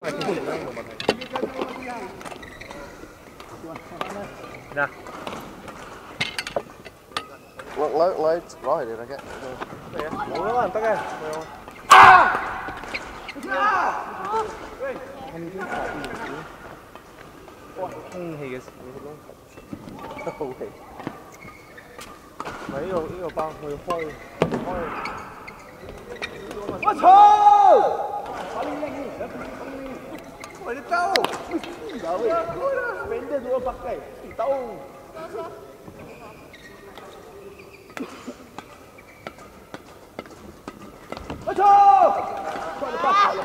Nè. Lấy rồi đi ra cái. Muốn lắm tất cả. Thì cái mấy 이거 빵 거의 헐. 맞춰! 빨리 따오! 밴드 누워 바꿔. 따오! 맞춰! 빨리 빠.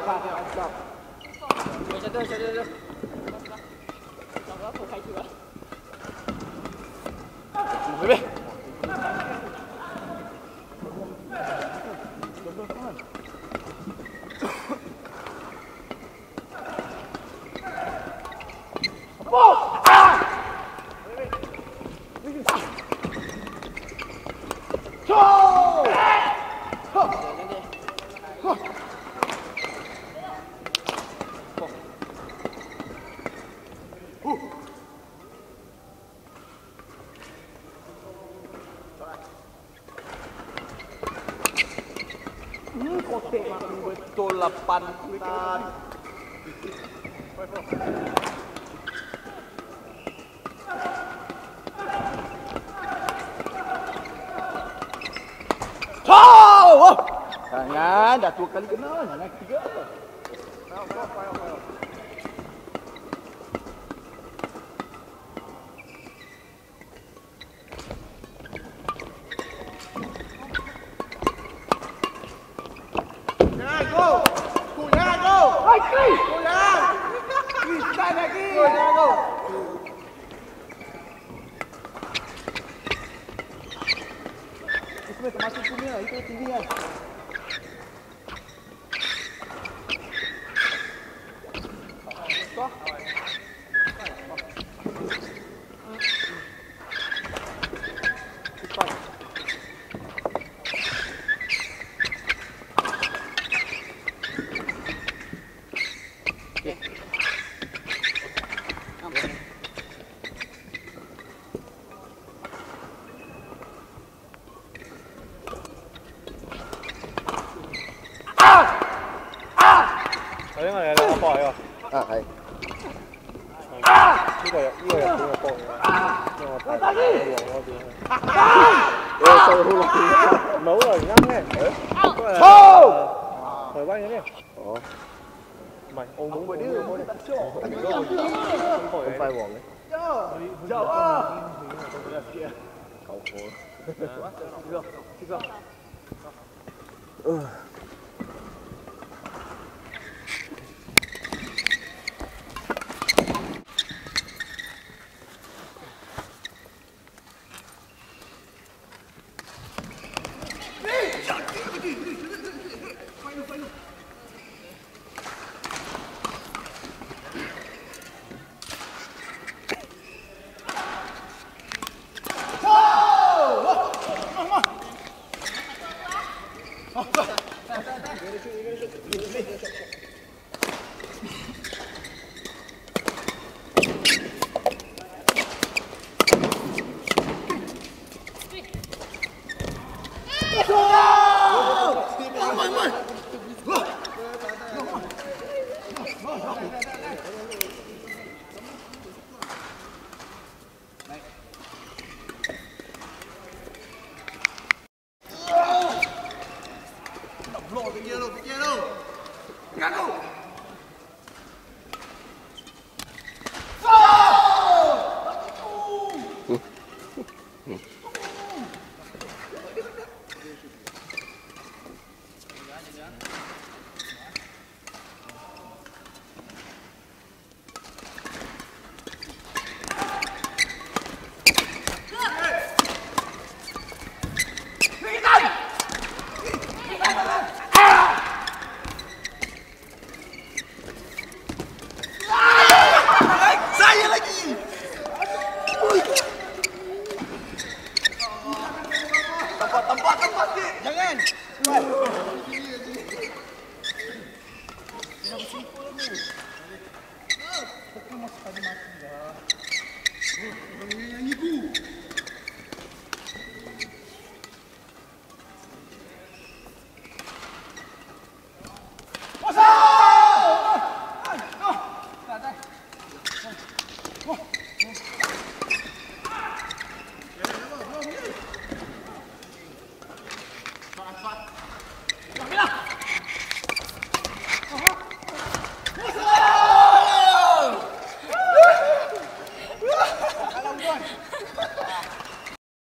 Kote betul 8 tan. Jangan, dah 2 kali kena, jangan 3. Termasuk punya, itu tinggi kan. 呢個有兩個波喎。 啊係。 呢個有邊個波嘅？因為我睇黃嗰邊。 你數好耐。 唔係好耐，而家咩？台灣嘅咩？ 哦。 唔係澳門嗰啲。 咁快黃嘅。 走啊！ 救火。 這個。 tadi mati dah. Yang ibu. Tak.